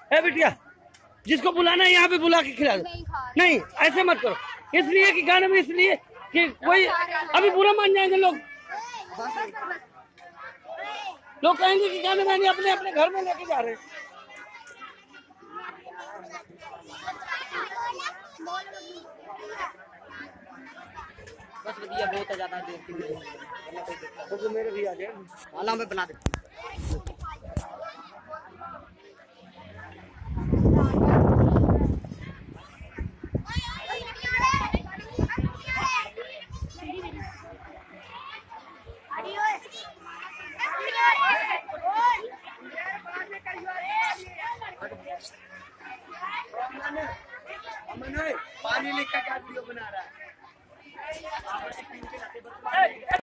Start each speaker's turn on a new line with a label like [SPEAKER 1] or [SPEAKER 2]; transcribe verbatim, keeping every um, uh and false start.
[SPEAKER 1] है बिटिया, जिसको बुलाना है यहाँ पे बुला के खिला दो। नहीं ऐसे मत करो, इसलिए कि गाने में, इसलिए कि कोई अभी बुरा मान जाएंगे लोग। लोग कहेंगे कि गाने वाने अपने अपने घर में लेके जा रहे हैं।
[SPEAKER 2] बस बढ़िया, बहुत ज्यादा देर
[SPEAKER 1] तो मेरे भी आ जाए,
[SPEAKER 2] वाला मैं बना देता
[SPEAKER 1] पानी लेकर क्या वीडियो बना रहा है।